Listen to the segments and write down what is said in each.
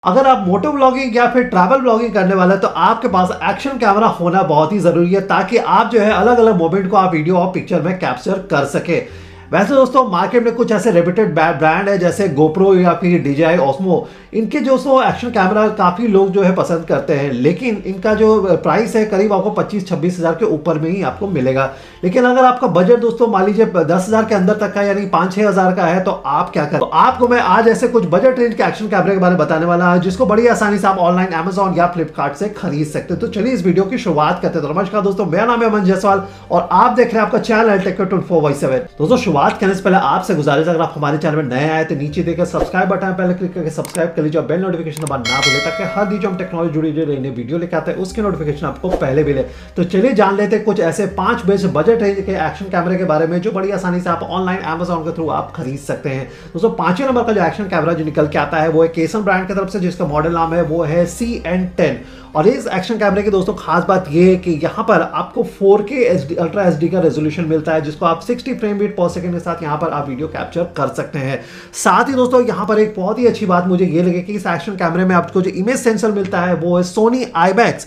अगर आप मोटो ब्लॉगिंग या फिर ट्रैवल ब्लॉगिंग करने वाले हैं तो आपके पास एक्शन कैमरा होना बहुत ही जरूरी है, ताकि आप जो है अलग अलग मोमेंट को आप वीडियो और पिक्चर में कैप्चर कर सके। वैसे दोस्तों मार्केट में कुछ ऐसे रेप्यूटेड ब्रांड है जैसे गोप्रो या फिर DJI Osmo, इनके जो एक्शन कैमरा काफ़ी लोग जो है पसंद करते हैं, लेकिन इनका जो प्राइस है करीब आपको 25-26 हज़ार के ऊपर में ही आपको मिलेगा। लेकिन अगर आपका बजट दोस्तों मान लीजिए 10 हज़ार के अंदर तक का यानी 5-6 हज़ार का है तो आप क्या करें। तो आपको मैं आज ऐसे कुछ बजट रेंज के एक्शन कैमरे के बारे में बताने वाला है जिसको बड़ी आसानी से आप ऑनलाइन Amazon या फ्लिपकार्ट से खरीद सकते हैं। तो चलिए इस वीडियो की शुरुआत करते हैं। तो नमस्कार दोस्तों, मेरा नाम है अमन जायसवाल और आप देख रहे हैं आपका चैनल टेक24/7। दोस्तों शुरुआत करने से पहले आपसे गुजारिश, अगर आप हमारे चैनल में नए आए तो नीचे देखकर सब्सक्राइब बटन पहले क्लिक करके सब्सक्राइब कर लीजिए और बेल नोटिफिकेशन दबाना ना भूलें, ताकि हर दिन जो हम टेक्नोलॉजी जुड़ी जो नई वीडियो लेके आते हैं उसके नोटिफिकेशन आपको पहले मिले। तो चलिए जान लेते हैं कुछ ऐसे 5 बेस्ट बजट रेंज के एक्शन कैमरे के बारे में जो बड़ी आसानी से आप ऑनलाइन Amazon के थ्रू आप खरीद सकते हैं। दोस्तों 5वें नंबर का जो एक्शन कैमरा जो निकल के आता है वो है केसन ब्रांड की तरफ से, जिसका मॉडल नाम है वो है CN10। और इस एक्शन कैमरे की दोस्तों खास बात यह है कि यहाँ पर आपको 4K अल्ट्रा HD का रेजोल्यूशन मिलता है, जिसको आप 60 फ्रेम बीट पर सेकंड के साथ यहाँ पर आप वीडियो कैप्चर कर सकते हैं। साथ ही दोस्तों यहाँ पर एक बहुत ही अच्छी बात मुझे ये लगी कि इस एक्शन कैमरे में आपको जो इमेज सेंसर मिलता है वो है सोनी IMAX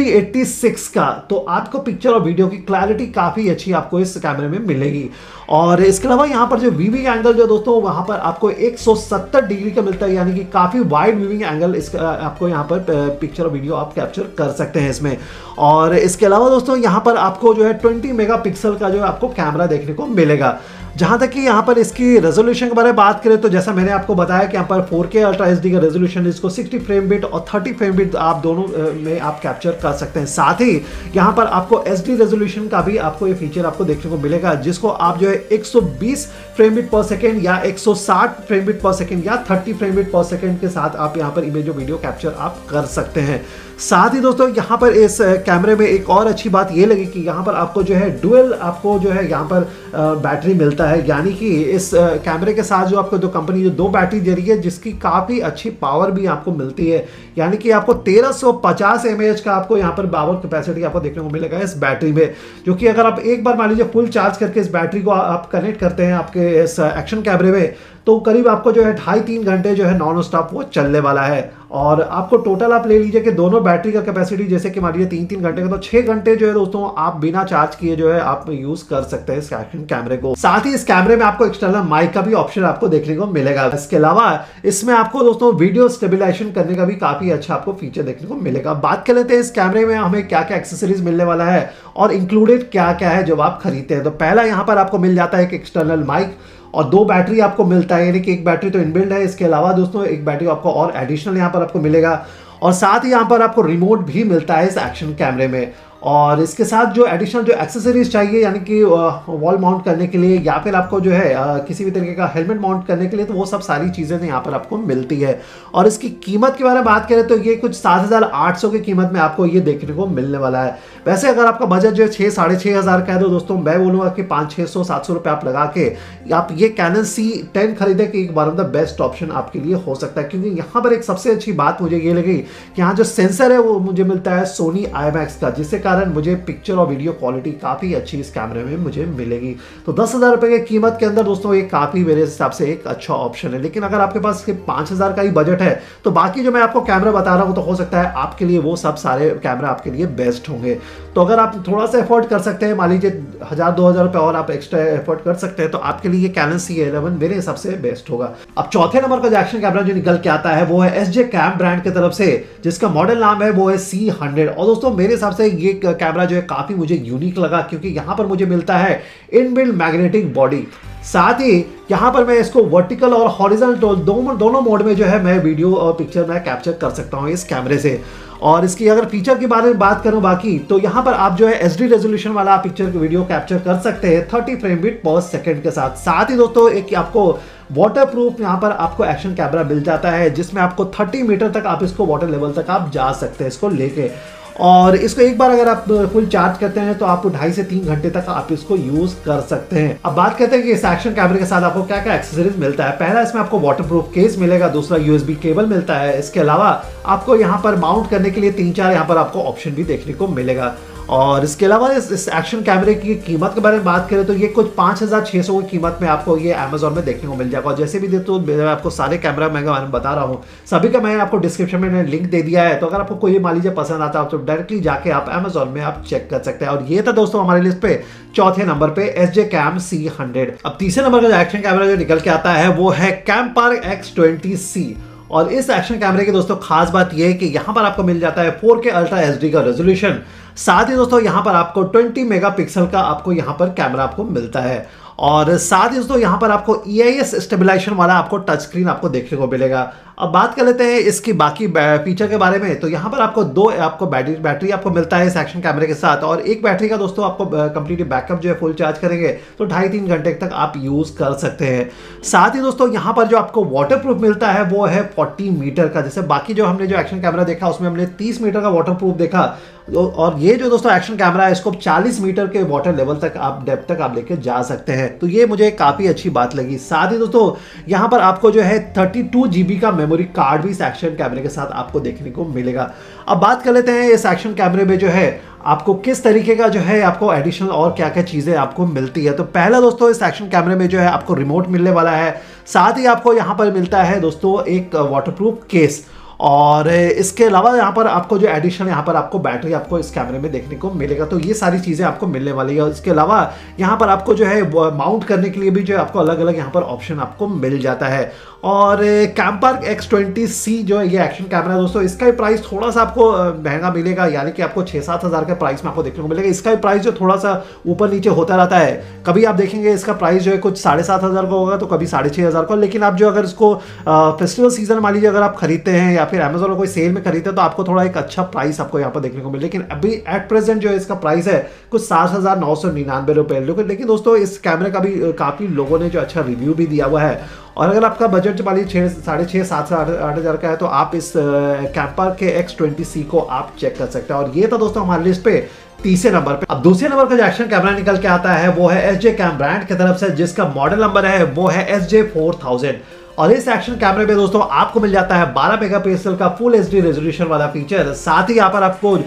386 का। तो आपको पिक्चर और वीडियो की क्लैरिटी काफी अच्छी आपको इस कैमरे में मिलेगी। और इसके अलावा यहाँ पर जो वीविंग एंगल जो दोस्तों वहां पर आपको 170 डिग्री का मिलता है, यानी कि काफी वाइड वीविंग एंगल इसका आपको यहाँ पर पिक्चर और वीडियो आप कैप्चर कर सकते हैं इसमें। और इसके अलावा दोस्तों यहाँ पर आपको जो है 20 मेगापिक्सल का जो आपको कैमरा देखने को मिलेगा। जहां तक कि यहाँ पर इसकी रेजोल्यूशन के बारे में बात करें तो जैसा मैंने आपको बताया कि यहाँ पर 4K अल्ट्रा HD का रेजोल्यूशन, इसको 60 फ्रेम बिट और 30 फ्रेम बिट आप दोनों में आप कैप्चर कर सकते हैं। साथ ही यहाँ पर आपको SD रेजोल्यूशन का भी आपको ये फीचर आपको देखने को मिलेगा, जिसको आप जो है 120 फ्रेम बिट पर सेकेंड या 160 फ्रेम बिट पर सेकेंड या 30 फ्रेम बिट पर सेकेंड के साथ आप यहाँ पर इमेज और वीडियो कैप्चर आप कर सकते हैं। साथ ही दोस्तों यहाँ पर इस कैमरे में एक और अच्छी बात ये लगी कि यहाँ पर आपको जो है डुअल आपको जो है यहाँ पर बैटरी मिलता है, यानी कि इस कैमरे के साथ जो आपको कंपनी जो 2 बैटरी दे रही है जिसकी काफ़ी अच्छी पावर भी आपको मिलती है, यानी कि आपको 1350 mAh का आपको यहाँ पर पावर कैपेसिटी आपको देखने को मिलेगा इस बैटरी में, जो कि अगर आप एक बार मान लीजिए फुल चार्ज करके इस बैटरी को आप कनेक्ट करते हैं आपके इस एक्शन कैमरे में तो करीब आपको जो है 2.5-3 घंटे जो है नॉन स्टॉप वो चलने वाला है। और आपको टोटल आप ले लीजिए कि दोनों बैटरी का कैपेसिटी जैसे कि मान लीजिए 3-3 घंटे का, तो 6 घंटे जो है दोस्तों आप बिना चार्ज किए जो है आप यूज कर सकते हैं इस एक्शन कैमरे को। साथ ही इस कैमरे में आपको एक्सटर्नल माइक का भी ऑप्शन आपको देखने को मिलेगा। इसके अलावा इसमें आपको दोस्तों वीडियो स्टेबिलाईजेशन करने का भी काफी अच्छा आपको फीचर देखने को मिलेगा। बात कर लेते हैं इस कैमरे में हमें क्या क्या एक्सेसरीज मिलने वाला है और इंक्लूडेड क्या क्या है जब आप खरीदते हैं। तो पहला यहाँ पर आपको मिल जाता है एक एक्सटर्नल माइक और 2 बैटरी आपको मिलता है, यानी कि एक बैटरी तो इनबिल्ड है, इसके अलावा दोस्तों एक बैटरी आपको और एडिशनल यहाँ पर आपको मिलेगा। और साथ ही यहाँ पर आपको रिमोट भी मिलता है इस एक्शन कैमरे में। और इसके साथ जो एडिशनल जो एक्सेसरीज चाहिए, यानी कि वॉल माउंट करने के लिए या फिर आपको जो है किसी भी तरीके का हेलमेट माउंट करने के लिए, तो वो सब सारी चीज़ें यहाँ पर आपको मिलती है। और इसकी कीमत के बारे में बात करें तो ये कुछ 7,800 की कीमत में आपको ये देखने को मिलने वाला है। वैसे अगर आपका बजट जो है 6-6.5 हज़ार का है तो दोस्तों मैं बोलूँगा कि 500-600-700 रुपये आप लगा के आप ये कैनन C10 खरीदें कि एक बार ऑफ द बेस्ट ऑप्शन आपके लिए हो सकता है। क्योंकि यहाँ पर एक सबसे अच्छी बात मुझे ये लगी कि यहाँ जो सेंसर है वो मुझे मिलता है सोनी IMAX का, जिससे कारण मुझे पिक्चर और वीडियो क्वालिटी काफी अच्छी इस कैमरे में मुझे मिलेगी। तो 10,000 रुपए की कीमत के अंदर दोस्तों ये काफी मेरे हिसाब से एक अच्छा ऑप्शन है। लेकिन अगर आपके पास 5,000 का ही बजट है तो बाकी जो मैं आपको कैमरा बता रहा हूं तो हो सकता है आपके लिए वो सब सारे कैमरा आपके लिए बेस्ट होंगे। तो अगर आप थोड़ा सा एफोर्ड कर सकते हैं, मान लीजिए 1,000-2,000 रुपए और आप एक्स्ट्रा एफोर्ड कर सकते हैं, तो आपके लिए कैनन C11 मेरे हिसाब से बेस्ट होगा। अब चौथे नंबर का जो एक्शन कैमरा जो निकल के आता है वो है SJ Cam ब्रांड की तरफ से, जिसका मॉडल नाम है वो है C100। और दोस्तों मेरे हिसाब से ये कैमरा जो है काफी मुझे यूनिक लगा, क्योंकि यहां पर मुझे मिलता है इनबिल्ट मैग्नेटिक बॉडी। साथ ही यहां पर मैं इसको वर्टिकल और हॉरिजॉन्टल दोनों मोड में जो है मैं वीडियो और पिक्चर में कैप्चर कर सकता हूं इस कैमरे से। और इसकी अगर फीचर के बारे में बात करूं बाकी, तो यहां पर आप जो है SD रेजोल्यूशन वाला पिक्चर की वीडियो कैप्चर कर सकते हैं 30 फ्रेम बिट पर सेकंड के साथ। साथ ही दोस्तों एक आपको वाटर प्रूफ यहाँ पर आपको एक्शन कैमरा मिल जाता है, जिसमें आपको 30 मीटर तक आप इसको वाटर लेवल तक आप जा सकते हैं इसको लेके। और इसको एक बार अगर आप फुल चार्ज करते हैं तो आपको 2.5 से 3 घंटे तक आप इसको यूज कर सकते हैं। अब बात करते हैं कि इस एक्शन कैमरे के साथ आपको क्या क्या एक्सेसरीज मिलता है। पहला इसमें आपको वाटरप्रूफ केस मिलेगा, दूसरा USB केबल मिलता है। इसके अलावा आपको यहाँ पर माउंट करने के लिए 3-4 यहाँ पर आपको ऑप्शन भी देखने को मिलेगा। और इसके अलावा इस एक्शन कैमरे की कीमत के बारे में बात करें तो ये कुछ 5,600 की कीमत में आपको ये अमेजोन में देखने को मिल जाएगा। और जैसे भी देखो मैं आपको सारे कैमरा मैं बता रहा हूँ, सभी का मैंने आपको डिस्क्रिप्शन में लिंक दे दिया है। तो अगर आपको कोई मान लीजिए पसंद आता है तो डायरेक्टली जाके आप अमेजोन में आप चेक कर सकते हैं। और ये था दोस्तों हमारे लिस्ट पे चौथे नंबर पे SJ Cam C100। अब तीसरे नंबर का जो एक्शन कैमरा जो निकल के आता है वो है Campark X20C। और इस एक्शन कैमरे की दोस्तों खास बात यह है कि यहां पर आपको मिल जाता है 4K अल्ट्रा HD का रेजोल्यूशन। साथ ही दोस्तों यहां पर आपको 20 मेगापिक्सल का आपको यहां पर कैमरा आपको मिलता है। और साथ ही दोस्तों यहां पर आपको EIS स्टेबलाइजेशन वाला आपको टच स्क्रीन आपको देखने को मिलेगा। अब बात कर लेते हैं इसकी बाकी फीचर के बारे में। तो यहाँ पर आपको दो आपको बैटरी आपको मिलता है इस एक्शन कैमरे के साथ। और एक बैटरी का दोस्तों आपको कंप्लीटली बैकअप जो है फुल चार्ज करेंगे तो 2.5-3 घंटे तक आप यूज कर सकते हैं। साथ ही दोस्तों यहाँ पर जो आपको वाटर प्रूफ मिलता है वो है 40 मीटर का। जैसे बाकी जो हमने जो एक्शन कैमरा देखा उसमें हमने 30 मीटर का वाटर प्रूफ देखा, और ये जो दोस्तों एक्शन कैमरा है इसको 40 मीटर के वाटर लेवल तक आप डेप्थ तक आप लेके जा सकते हैं। तो ये मुझे काफी अच्छी बात लगी। साथ ही दोस्तों यहाँ पर आपको जो है 32 GB का मेमोरी कार्ड भी इस एक्शन कैमरे के साथ आपको देखने को मिलेगा। अब बात कर लेते हैं इस एक्शन कैमरे में जो है आपको किस तरीके का जो है आपको एडिशनल और क्या क्या चीजें आपको मिलती है। तो पहला दोस्तों इस एक्शन कैमरे में जो है आपको रिमोट मिलने वाला है। साथ ही आपको यहाँ पर मिलता है दोस्तों एक वाटरप्रूफ केस। और इसके अलावा यहाँ पर आपको जो एडिशनल यहाँ पर आपको बैटरी आपको इस कैमरे में देखने को मिलेगा। तो ये सारी चीज़ें आपको मिलने वाली है। और इसके अलावा यहाँ पर आपको जो है माउंट करने के लिए भी जो आपको अलग अलग यहाँ पर ऑप्शन आपको मिल जाता है। और Campark X20C जो है ये एक्शन कैमरा दोस्तों इसका भी प्राइस थोड़ा सा आपको महंगा मिलेगा, यानी कि आपको 6-7 हज़ार के प्राइस में आपको देखने को मिलेगा। इसका भी प्राइस जो थोड़ा सा ऊपर नीचे होता रहता है। कभी आप देखेंगे इसका प्राइस जो है कुछ 7,500 का होगा तो कभी 6,500 का। लेकिन आप जो अगर इसको फेस्टिवल सीजन मान लीजिए अगर आप खरीदते हैं या फिर अमेजोन में कोई सेल में खरीदते हैं तो आपको थोड़ा एक अच्छा प्राइस आपको यहाँ पर देखने को मिले। लेकिन अभी एट प्रेजेंट जो है इसका प्राइस है कुछ 7,999 रुपये। लेकिन दोस्तों इस कैमरे का भी काफ़ी लोगों ने जो अच्छा रिव्यू भी दिया हुआ है। और अगर आपका बजट मान लीजिए 6,500-7,000-8,000 का है तो आप इस Campark के X20C को आप चेक कर सकते हैं। और ये था दोस्तों हमारी लिस्ट पे तीसरे नंबर पे। अब दूसरे नंबर का जो एक्शन कैमरा निकल के आता है वो है SJ Cam ब्रांड की तरफ से, जिसका मॉडल नंबर है वो है SJ4000। और इस एक्शन कैमरे में दोस्तों आपको मिल जाता है 12 मेगापिक्सल का फुल HD रेजोल्यूशन वाला फीचर। साथ ही यहाँ पर आपको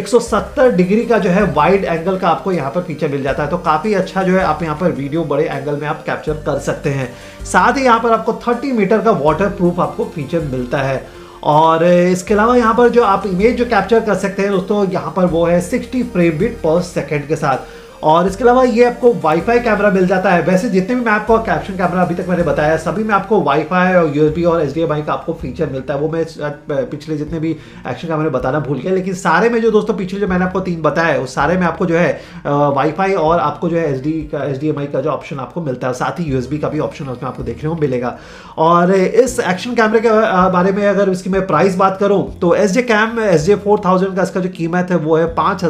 170 डिग्री का जो है वाइड एंगल का आपको यहाँ पर फीचर मिल जाता है। तो काफी अच्छा जो है आप यहाँ पर वीडियो बड़े एंगल में आप कैप्चर कर सकते हैं। साथ ही यहाँ पर आपको 30 मीटर का वाटर प्रूफ आपको फीचर मिलता है। और इसके अलावा यहाँ पर जो आप इमेज जो कैप्चर कर सकते हैं दोस्तों यहाँ पर वो है 60 फ्रेम बिट पर सेकेंड के साथ। और इसके अलावा ये आपको वाईफाई कैमरा मिल जाता है। वैसे जितने भी मैं आपको एक्शन कैमरा अभी तक मैंने बताया सभी में आपको वाईफाई और USB और HDMI का आपको फीचर मिलता है। वो मैं पिछले जितने भी एक्शन कैमरे बताना भूल गया, लेकिन सारे में जो दोस्तों पिछले जो मैंने आपको 3 बताया उस सारे में आपको जो है वाईफाई और आपको जो है HDMI का जो ऑप्शन आपको मिलता है, साथ ही USB का भी ऑप्शन उसमें आपको देखने को मिलेगा। और इस एक्शन कैमरे के बारे में अगर इसकी मैं प्राइस बात करूँ तो SJ Cam SJ4000 का इसका जो कीमत है वो है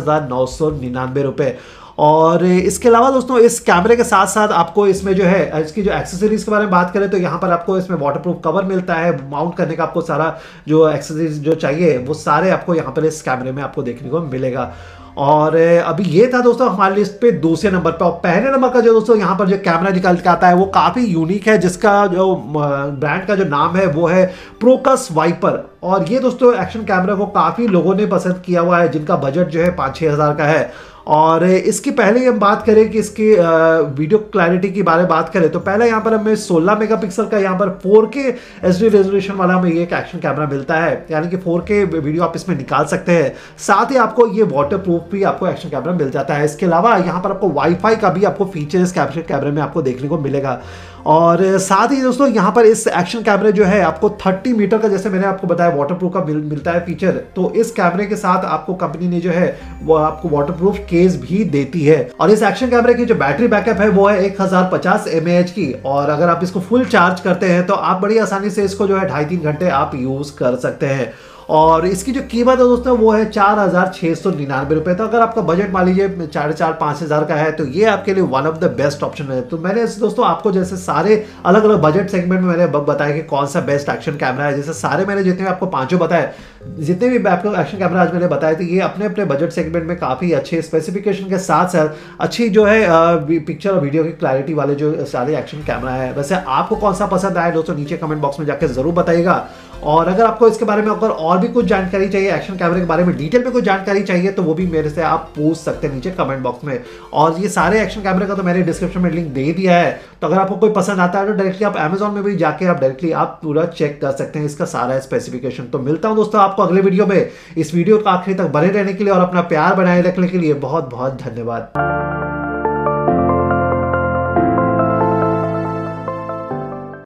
5,999 रुपये। और इसके अलावा दोस्तों इस कैमरे के साथ साथ आपको इसमें जो है इसकी जो एक्सेसरीज के बारे में बात करें तो यहाँ पर आपको इसमें वाटरप्रूफ कवर मिलता है। माउंट करने का आपको सारा जो एक्सेसरीज जो चाहिए वो सारे आपको यहाँ पर इस कैमरे में आपको देखने को मिलेगा। और अभी ये था दोस्तों हमारी लिस्ट पे दूसरे नंबर पे। और पहले नंबर का जो दोस्तों यहाँ पर जो कैमरा निकल के आता है वो काफ़ी यूनिक है, जिसका जो ब्रांड का जो नाम है वो है प्रोकस वाइपर। और ये दोस्तों एक्शन कैमरा को काफ़ी लोगों ने पसंद किया हुआ है जिनका बजट जो है 5-6 हज़ार का है। और इसकी पहले हम बात करें कि इसकी वीडियो क्लैरिटी की बारे में बात करें तो पहले यहाँ पर हमें 16 मेगापिक्सल का यहाँ पर 4K HD रेजोल्यूशन वाला हमें ये एक एक्शन कैमरा मिलता है, यानी कि 4K वीडियो आप इसमें निकाल सकते हैं। साथ ही आपको ये वाटर प्रूफ भी आपको एक्शन कैमरा मिल जाता है। इसके अलावा यहाँ पर आपको वाईफाई का भी आपको फीचर इस एक्शन कैमरे में आपको देखने को मिलेगा। और साथ ही दोस्तों यहाँ पर इस एक्शन कैमरे जो है आपको 30 मीटर का, जैसे मैंने आपको बताया वाटरप्रूफ का मिलता है फीचर, तो इस कैमरे के साथ आपको कंपनी ने जो है वो आपको वाटरप्रूफ केस भी देती है। और इस एक्शन कैमरे की जो बैटरी बैकअप है वो है 1050 mAh की। और अगर आप इसको फुल चार्ज करते हैं तो आप बड़ी आसानी से इसको जो है 2.5-3 घंटे आप यूज कर सकते हैं। और इसकी जो कीमत है दोस्तों वो है 4,699 रुपये। तो अगर आपका बजट मान लीजिए 4,500 हज़ार का है तो ये आपके लिए one of the best option है। तो मैंने दोस्तों आपको जैसे सारे अलग अलग बजट सेगमेंट में मैंने बताया कि कौन सा बेस्ट एक्शन कैमरा है। जैसे सारे मैंने जितने भी आपको पांचों बताए, जितने भी आपको एक्शन कैमरा आज मैंने बताए थे ये अपने अपने बजट सेगमेंट में काफ़ी अच्छे स्पेसिफिकेशन के साथ साथ अच्छी जो है पिक्चर और वीडियो की क्लैरिटी वाले जो सारे एक्शन कैमरा है। वैसे आपको कौन सा पसंद आया दोस्तों नीचे कमेंट बॉक्स में जाकर जरूर बताइएगा। और अगर आपको इसके बारे में अगर और भी कुछ जानकारी चाहिए, एक्शन कैमरे के बारे में डिटेल में कुछ जानकारी चाहिए, तो वो भी मेरे से आप पूछ सकते हैं नीचे कमेंट बॉक्स में। और ये सारे एक्शन कैमरे का तो मैंने डिस्क्रिप्शन में लिंक दे दिया है, तो अगर आपको कोई पसंद आता है तो डायरेक्टली आप अमेजॉन में भी जाके आप डायरेक्टली आप पूरा चेक कर सकते हैं इसका सारा स्पेसिफिकेशन। तो मिलता हूं दोस्तों आपको अगले वीडियो में। इस वीडियो को आखिरी तक बने रहने के लिए और अपना प्यार बनाए रखने के लिए बहुत बहुत धन्यवाद।